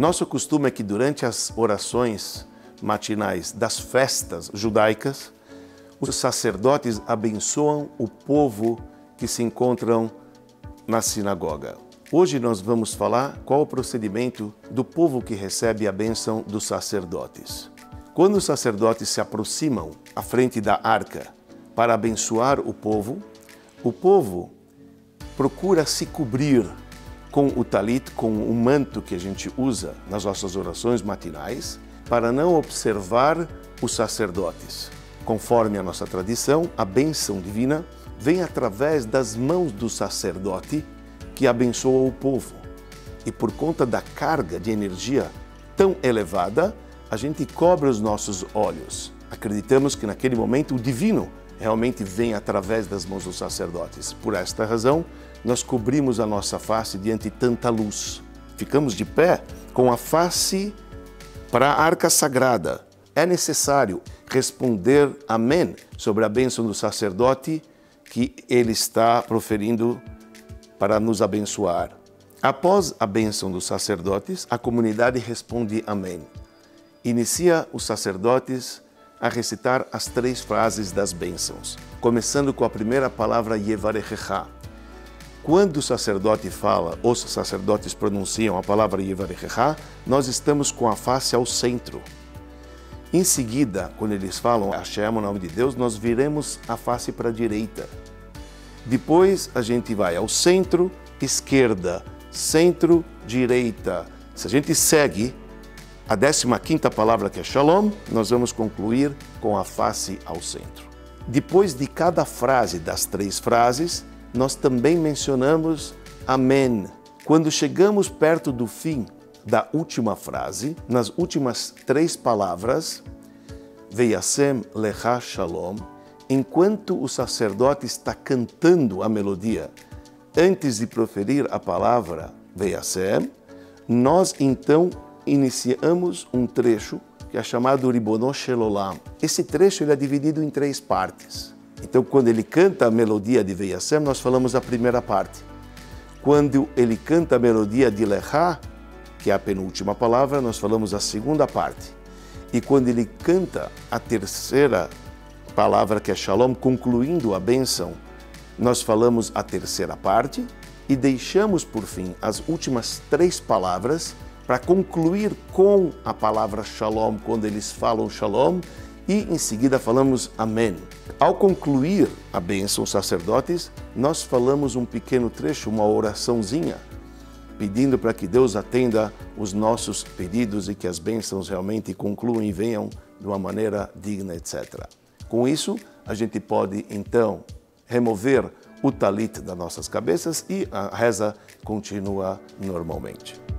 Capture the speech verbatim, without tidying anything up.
Nosso costume é que durante as orações matinais das festas judaicas, os sacerdotes abençoam o povo que se encontram na sinagoga. Hoje nós vamos falar qual o procedimento do povo que recebe a bênção dos sacerdotes. Quando os sacerdotes se aproximam à frente da arca para abençoar o povo, o povo procura se cobrir com o talit, com o manto que a gente usa nas nossas orações matinais, para não observar os sacerdotes. Conforme a nossa tradição, a bênção divina vem através das mãos do sacerdote que abençoa o povo. E por conta da carga de energia tão elevada, a gente cobre os nossos olhos. Acreditamos que naquele momento o divino realmente vem através das mãos dos sacerdotes. Por esta razão, nós cobrimos a nossa face diante de tanta luz. Ficamos de pé com a face para a arca sagrada. É necessário responder amém sobre a bênção do sacerdote que ele está proferindo para nos abençoar. Após a bênção dos sacerdotes, a comunidade responde amém. Inicia os sacerdotes a recitar as três frases das bênçãos, começando com a primeira palavra Yevarechecha. Quando o sacerdote fala, os sacerdotes pronunciam a palavra Yevarechecha, nós estamos com a face ao centro. Em seguida, quando eles falam Hashem, o nome de Deus, nós viremos a face para a direita. Depois a gente vai ao centro, esquerda, centro, direita. Se a gente segue a décima quinta palavra, que é Shalom, nós vamos concluir com a face ao centro. Depois de cada frase das três frases, nós também mencionamos Amém. Quando chegamos perto do fim da última frase, nas últimas três palavras, Veyasem Lecha Shalom, enquanto o sacerdote está cantando a melodia, antes de proferir a palavra Veyasem, nós então iniciamos um trecho que é chamado Ribono Shel Olam. Esse trecho ele é dividido em três partes. Então, quando ele canta a melodia de Veyasem, nós falamos a primeira parte. Quando ele canta a melodia de Lechá, que é a penúltima palavra, nós falamos a segunda parte. E quando ele canta a terceira palavra, que é Shalom, concluindo a bênção, nós falamos a terceira parte e deixamos, por fim, as últimas três palavras para concluir com a palavra Shalom, quando eles falam Shalom, e em seguida falamos Amém. Ao concluir a bênção, os sacerdotes, nós falamos um pequeno trecho, uma oraçãozinha, pedindo para que Deus atenda os nossos pedidos e que as bênçãos realmente concluam e venham de uma maneira digna, etcétera. Com isso, a gente pode, então, remover o talit das nossas cabeças e a reza continua normalmente.